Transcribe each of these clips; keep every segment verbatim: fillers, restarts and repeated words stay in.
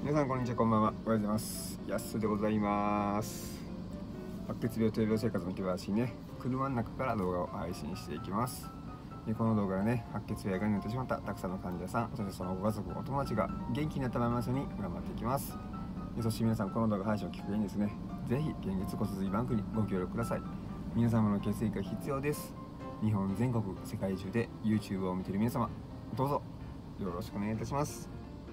皆さんこんにちは、こんばんは。おはようございます。やすでございます。白血病という病生活の気晴らしにね、車の中から動画を配信していきます。でこの動画はね、白血病やがんになってしまったたくさんの患者さん、そしてそのご家族、お友達が元気になってまいりますように頑張っていきます。でそして皆さん、この動画配信をきっかけにですね、ぜひ現月骨髄バンクにご協力ください。皆様の血液が必要です。日本全国、世界中で YouTube を見ている皆様、どうぞよろしくお願いいたします。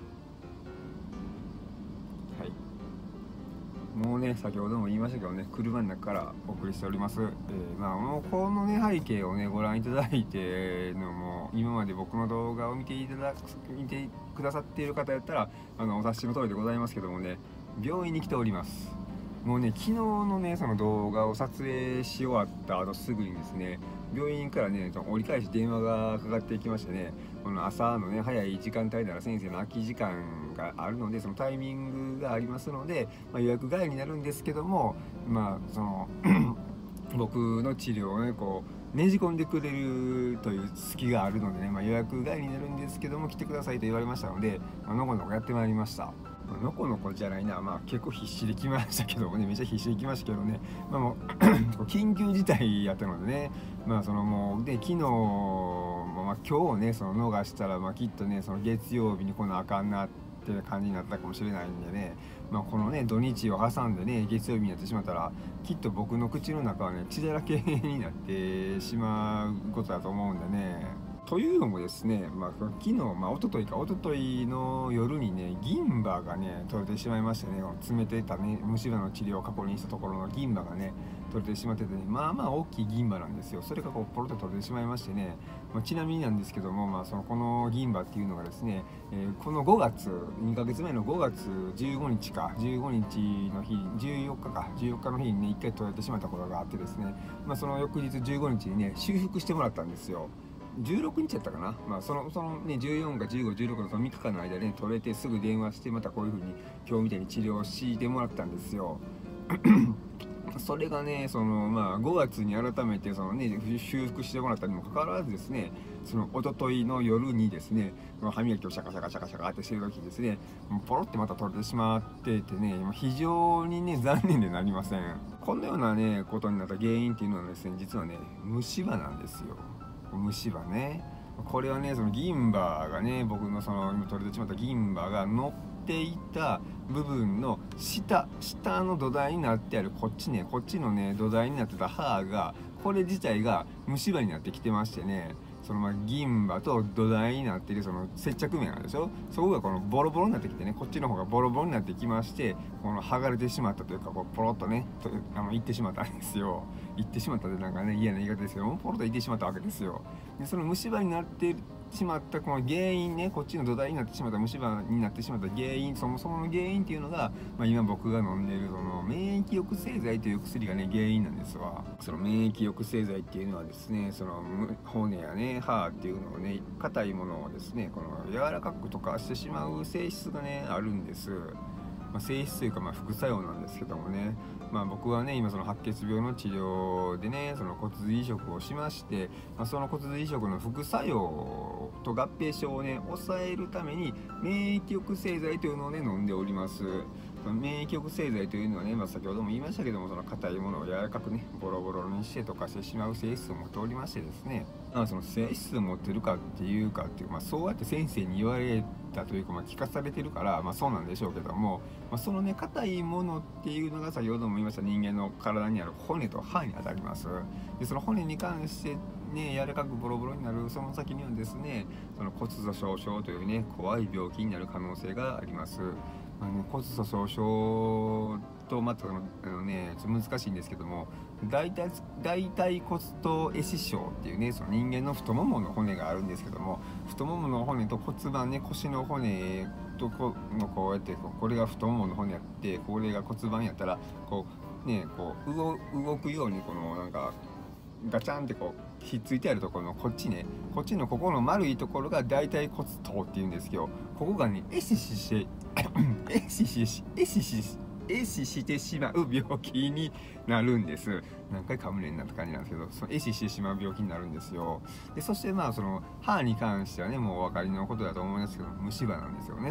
はい、もうね、先ほども言いましたけどね、車の中からお送りしております。えー、まあもうこのね背景をねご覧いただいてのも今まで僕の動画を見ていただ見てくださっている方やったらあのお察しの通りでございますけどもね、病院に来ております。もうね、昨日のねその動画を撮影し終わった後すぐにですね、病院からね折り返し電話がかかってきましてね、この朝のね早い時間帯なら先生の空き時間があるので、そのタイミングがありますので、まあ、予約外になるんですけども、まあその僕の治療をねこうねじ込んでくれるという隙があるのでね、まあ、予約外になるんですけども来てくださいと言われましたので、まあのこのこやってまいりました。のこのこじゃないな、まあ結構必死で来ましたけどもね、めっちゃ必死で来ましたけどね、まあもう緊急事態やったのでね、まあそのもうで昨日もまあ今日ねその逃したら、まあきっとねその月曜日に来なあかんなって感じになったかもしれないんでね、まあこのね土日を挟んでね月曜日になってしまったら、きっと僕の口の中はね血だらけになってしまうことだと思うんでね。というのもですね、まあ、昨日、まあ、一昨日か、一昨日の夜にね、銀歯がね、取れてしまいましてね、詰めてたね、虫歯の治療を過去にしたところの銀歯がね、取れてしまっててね、まあまあ大きい銀歯なんですよ。それがこうポロッと取れてしまいましてね、まあ、ちなみになんですけども、まあ、そのこの銀歯っていうのがですね、えー、このごがつ、にかげつまえのごがつじゅうごにちか、じゅうごにちの日、じゅうよっかか、じゅうよっかの日にね、いっかい取れてしまったことがあってですね、まあ、その翌日じゅうごにちにね、修復してもらったんですよ。じゅうろくにちやったかな、まあ、そのそのねじゅうよんかじゅうご、じゅうろくのそのみっかかんの間で、ね、取れてすぐ電話してまたこういう風に今日みたいに治療してもらったんですよ。それがねその、まあ、ごがつに改めてその、ね、修復してもらったにもかかわらずですね、その一昨日の夜にですね、歯磨きをシャカシャカシャカシャカってしてる時にですね、ポロってまた取れてしまっててね、非常にね残念でなりません。このようなねことになった原因っていうのはですね、実はね虫歯なんですよ。虫歯ね、これはねその銀歯がね、僕のその今取れてしまった銀歯が乗っていた部分の下下の土台になってあるこっちね、こっちのね土台になってた歯が、これ自体が虫歯になってきてましてね、そのまあ銀歯と土台になっているその接着面あるでしょ、そこがこのボロボロになってきてね、こっちの方がボロボロになってきまして、この剥がれてしまったというか、こうポロッとねとあのいってしまったんですよ。いってしまったでなんかね嫌な言い方ですけども、ポロッといってしまったわけですよ。でその虫歯になってしまったこの原因ね、こっちの土台になってしまった虫歯になってしまった原因、そもそもの原因っていうのが、まあ、今僕が飲んでいるその免疫抑制剤という薬がね原因なんですわ。その免疫抑制剤っていうのはですね、その骨やね歯っていうのをね、硬いものをですねこの柔らかく溶かしてしまう性質がねあるんです。まあ、性質というかまあ副作用なんですけどもね、まあ、僕はね今その白血病の治療でねその骨髄移植をしまして、まあ、その骨髄移植の副作用と合併症をね抑えるために免疫抑制剤というのをね飲んでおります。免疫抑制剤というのはね、まあ、先ほども言いましたけども、その硬いものを柔らかくねボロボロにして溶かしてしまう性質を持っておりましてですね、まあ、その性質を持ってるかっていうかっていう、まあ、そうやって先生に言われたというか、まあ、聞かされてるから、まあ、そうなんでしょうけども、まあ、そのね硬いものっていうのが先ほども言いました人間の体にある骨と歯にあたります。でその骨に関してね柔らかくボロボロになるその先にはですね、その骨粗しょう症というね怖い病気になる可能性があります。あの骨粗しょう症とまたあのねちょっと難しいんですけども、大腿大腿骨頭壊死症っていうねその人間の太ももの骨があるんですけども、太ももの骨と骨盤ね腰の骨とこのこうやってこれが太ももの骨やって、これが骨盤やったらこうねこう 動, 動くようにこのなんかガチャンってこうひっついてあるところのこっちね、こっちのここの丸いところが大腿骨頭っていうんですけど、ここがね壊死して壊死し壊死し壊死してしまう病気になるんです。何回かむねんなって感じなんですけど、その壊死してしまう病気になるんですよ。でそしてまあその歯に関してはねもうお分かりのことだと思いますけど、虫歯なんですよね。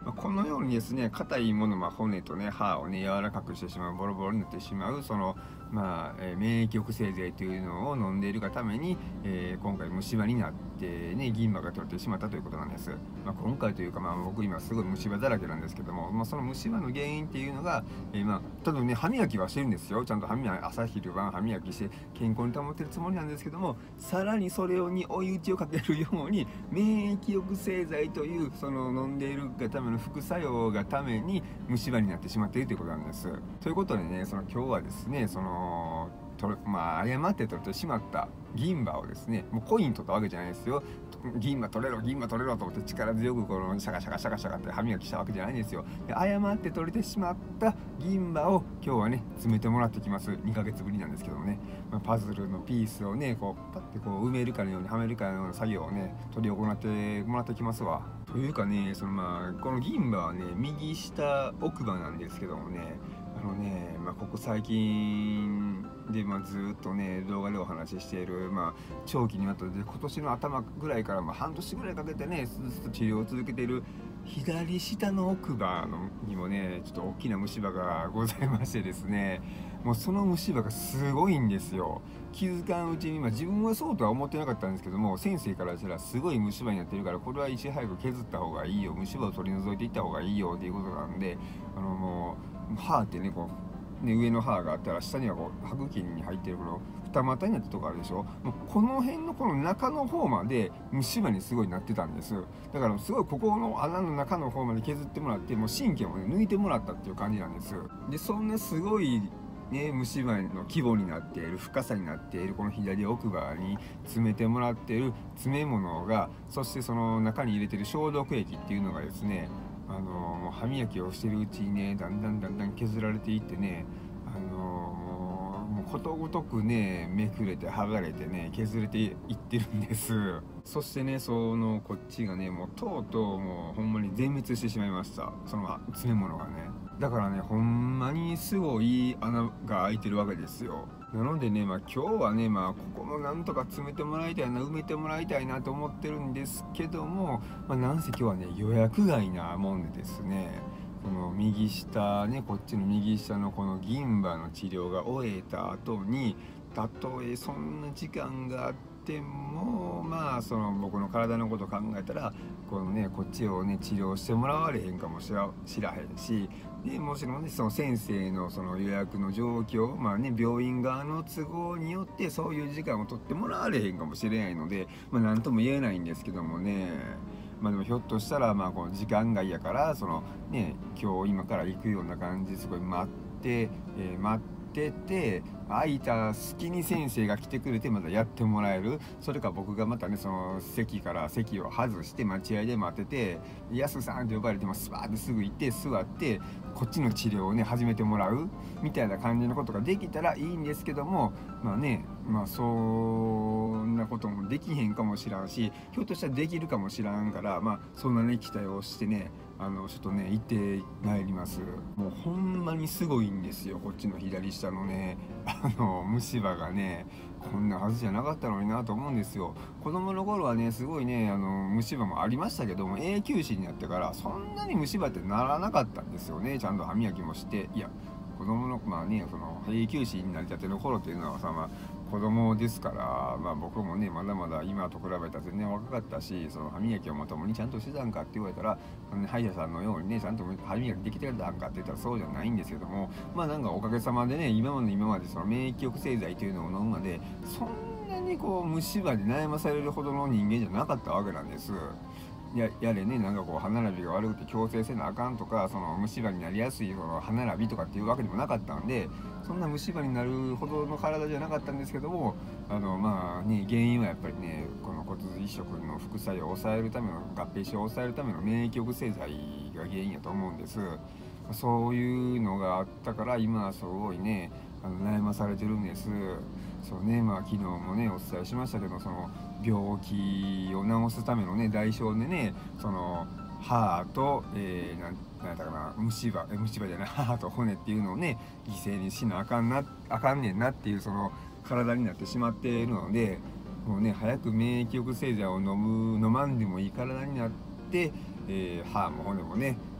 このようにですね、硬いもの、まあ、骨とね歯をね柔らかくしてしまう、ボロボロになってしまうそのまあ、えー、免疫抑制剤というのを飲んでいるがために、えー、今回虫歯になってね銀歯が取れてしまったということなんです。まあ、今回というか、まあ、僕今すごい虫歯だらけなんですけども、まあ、その虫歯の原因っていうのが、えー、まあ多分ね歯磨きはしてるんですよ。ちゃんと歯磨き朝昼晩歯磨きして健康に保ってるつもりなんですけども、さらにそれに追い打ちをかけるように免疫抑制剤というその飲んでいるがための副作用がために虫歯になってしまっているということなんです。ということでね、その今日はですね、そのとまあ誤って取ってしまった銀歯をですね、もうコイン取ったわけじゃないですよ。銀歯取れろ銀歯取れろと思って力強くこのシャカシャカシャカシャカって歯磨きしたわけじゃないんですよ。で誤って取れてしまった銀歯を今日はね詰めてもらってきます。にかげつぶりなんですけどもね、まあ、パズルのピースをねこうパッてこう埋めるかのようにはめるかのような作業をね取り行ってもらってきますわ。というかね、そのまあこの銀歯はね右下奥歯なんですけどもね、あのね、まあ、ここ最近で、まあ、ずっとね動画でお話ししている、まあ、長期にわたって今年の頭ぐらいから、まあ、半年ぐらいかけてねずっと治療を続けている左下の奥歯のにもねちょっと大きな虫歯がございましてですね、もうその虫歯がすごいんですよ。気づかんうちに、まあ、自分はそうとは思ってなかったんですけども、先生からしたらすごい虫歯になってるからこれはいち早く削った方がいいよ、虫歯を取り除いていった方がいいよっていうことなんで、あのもう歯ってねこうね上の歯があったら下にはこう歯茎に入ってるこの二股になったとこあるでしょ。もうこの辺のこの中の方まで虫歯にすごいなってたんです。だからすごいここの穴の中の方まで削ってもらって、もう神経もね抜いてもらったっていう感じなんです。でそんなすごいね、虫歯の規模になっている深さになっているこの左奥歯に詰めてもらっている詰め物が、そしてその中に入れてる消毒液っていうのがですね、あのもう歯磨きをしてるうちにねだんだんだんだん削られていってね、あのもうもうことごとくねめくれて剥がれてね削れていってるんです。そしてねそのこっちがねもうとうとうもうほんまに全滅してしまいました、その詰め物がね。だからねほんまにすごい穴が開いてるわけですよ。なのでね、まあ、今日はね、まあ、ここもなんとか詰めてもらいたいな埋めてもらいたいなと思ってるんですけども、まあ、なんせ今日はね予約外なもんでですね、この右下ねこっちの右下のこの銀歯の治療が終えた後に、たとえそんな時間があってもまあその僕の体のことを考えたらこのねこっちをね治療してもらわれへんかもしら知らへんし、でもちろんねその先生のその予約の状況、まあね病院側の都合によってそういう時間を取ってもらわれへんかもしれないので、まあ何とも言えないんですけどもね。まあでもひょっとしたらまあこの時間外やからそのね今日今から行くような感じですごい待って、えー、待ってて空いた隙に先生が来てくれてまたやってもらえる、それか僕がまたねその席から席を外して待合で待ってて「やすさん」って呼ばれてもスパーってすぐ行って座ってこっちの治療をね始めてもらうみたいな感じのことができたらいいんですけども、まあねまあそんなこともできへんかもしらんし、ひょっとしたらできるかもしらんから、まあそんなね期待をしてねあのちょっとね行ってまいります。もうほんまにすごいんですよ、こっちの左下のねあの虫歯がねこんなはずじゃなかったのになと思うんですよ。子供の頃はねすごいねあの虫歯もありましたけども、永久歯になってからそんなに虫歯ってならなかったんですよね。ちゃんと歯磨きもして、いや子供のまあねその永久歯になりたての頃っていうのはさ、まあ子供ですから、まあ、僕もねまだまだ今と比べたら全然若かったし、その歯磨きをまともにちゃんとしてたんかって言われたら、歯医者さんのようにねちゃんと歯磨きできてたんかって言ったらそうじゃないんですけども、まあなんかおかげさまでね今まで今までその免疫抑制剤というのを飲むまでそんなにこう虫歯で悩まされるほどの人間じゃなかったわけなんです。や, やれねなんかこう歯並びが悪くて矯正せなあかんとか、その虫歯になりやすいその歯並びとかっていうわけでもなかったんで、そんな虫歯になるほどの体じゃなかったんですけども、あのまあね原因はやっぱりねこの骨髄移植の副作用を抑えるための合併症を抑えるための免疫抑制剤が原因やと思うんです。そういうのがあったから今はすごいねあの悩まされてるんです。そうね、まあ昨日もねお伝えしましたけど、その病気を治すためのね代償でねその歯と、えー、なんなんやったかな虫歯え虫歯じゃない歯と骨っていうのをね犠牲にしなあかんなあかんねんなっていうその体になってしまっているので、もうね早く免疫抑制剤を飲む飲まんでもいい体になって、えー、歯も骨もね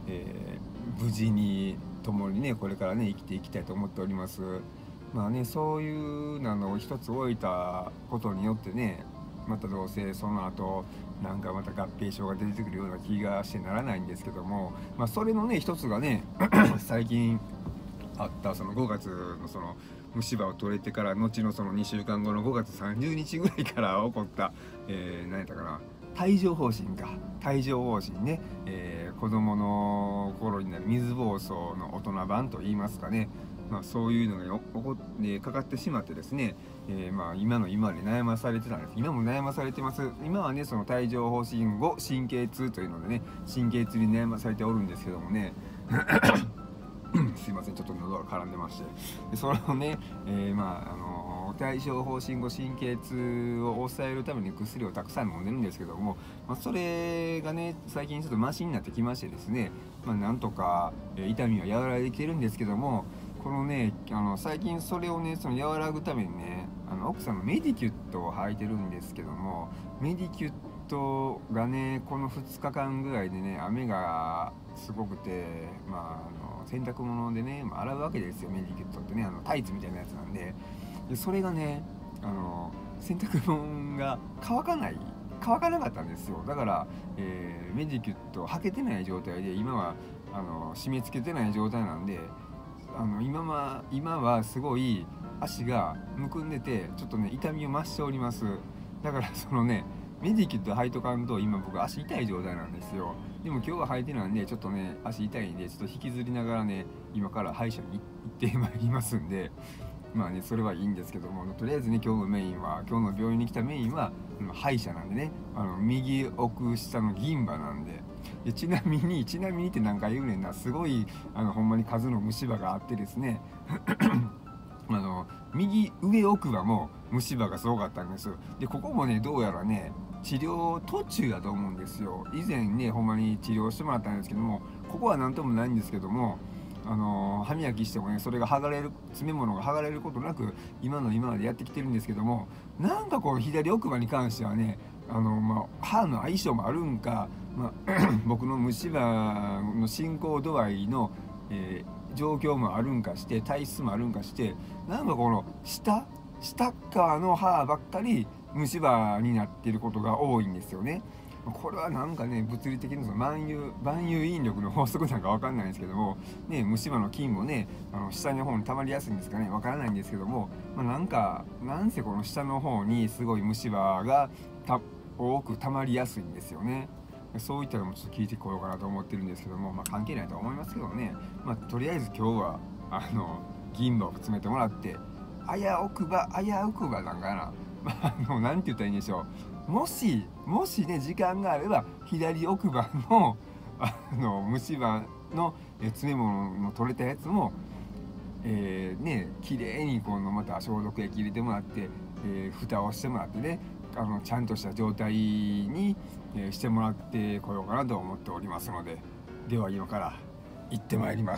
えー、無事に共にねこれからね生きていきたいと思っております。まあね、そういうのを一つ置いたことによってね、またどうせその後なんかまた合併症が出てくるような気がしてならないんですけども、まあ、それのね一つがね最近あったそのごがつのその虫歯を取れてから後のそのにしゅうかんごのごがつさんじゅうにちぐらいから起こった、えー、何やったかな、帯状疱疹か帯状疱疹ね、えー、子供の頃になる水疱瘡の大人版といいますかね、まあ、そういうのが起こってかかってしまってですね、えー、まあ今の今で悩まされてたんです。今も悩まされてます。今はねその帯状疱疹後神経痛というのでね神経痛に悩まされておるんですけどもねすいません、ちょっと喉が絡んでまして、でそのね、えー、まああの帯状疱疹後神経痛を抑えるために薬をたくさん飲んでるんですけども、まあ、それがね最近ちょっとマシになってきましてですね、まあ、なんとか、えー、痛みは和らいできてるんですけども、このねあの最近それをねその和らぐためにねあの奥さんのメディキュットを履いてるんですけども、メディキュットがねこのふつかかんぐらいでね雨がすごくて、まああの洗濯物でね、まあ、洗うわけですよ。メディキュットってねあのタイツみたいなやつなんで、でそれがねあの洗濯物が乾かない乾かなかったんですよ。だから、えー、メディキュット履けてない状態で今はあの締め付けてない状態なんで、あの 今, は今はすごい足がむくんでてちょっとね痛みを増しております。だからそのねメディキュット履いとかんと今僕足痛い状態なんですよ。でも今日は履いてないんでちょっとね足痛いんでちょっと引きずりながらね今から歯医者に行ってまいりますんで、まあねそれはいいんですけども、とりあえずね今日のメインは今日の病院に来たメインは歯医者なんでね、あの右奥下の銀歯なんで、でちなみにちなみにって何回言うねんな、すごいあのほんまに数の虫歯があってですねあの右上奥歯も虫歯がすごかったんです。でここもねどうやらね治療途中だと思うんですよ。以前ねほんまに治療してもらったんですけども、ここは何ともないんですけども、あの歯磨きしてもねそれが剥がれる詰め物が剥がれることなく今の今までやってきてるんですけども、なんかこの左奥歯に関してはねあの、まあ、歯の相性もあるんか、まあ、僕の虫歯の進行度合いの、えー、状況もあるんかして体質もあるんかしてなんかこの下下側の歯ばっかり虫歯になっていることが多いんですよね。これはなんかね物理的にその万有万有引力の法則なんか分かんないんですけども、ね、虫歯の菌もねあの下の方に溜まりやすいんですかね、分からないんですけども、まあ、なんかなんせこの下の方にすごい虫歯がた多く溜まりやすいんですよね。そういったのもちょっと聞いてこようかなと思ってるんですけども、まあ、関係ないと思いますけどね、まあ、とりあえず今日はあの銀歯を詰めてもらって危うくば危うくばなんかな、まあ、あのなんて言ったらいいんでしょう、もしもしね時間があれば左奥歯のあの虫歯の詰め物の取れたやつも、えー、ね綺麗にこのまた消毒液入れてもらって、えー、蓋をしてもらってねあのちゃんとした状態に、えー、してもらってこようかなと思っておりますので、では今から行ってまいります。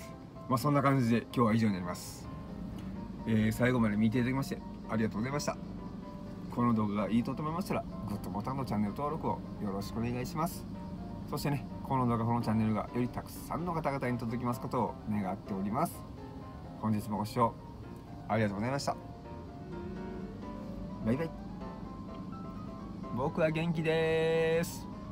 まあそんな感じで今日は以上になります。えー、最後まで見ていただきましてありがとうございました。この動画がいいと思いましたらグッドボタンとチャンネル登録をよろしくお願いします。そしてねこの動画このチャンネルがよりたくさんの方々に届きますことを願っております。本日もご視聴ありがとうございました。バイバイ。僕は元気です。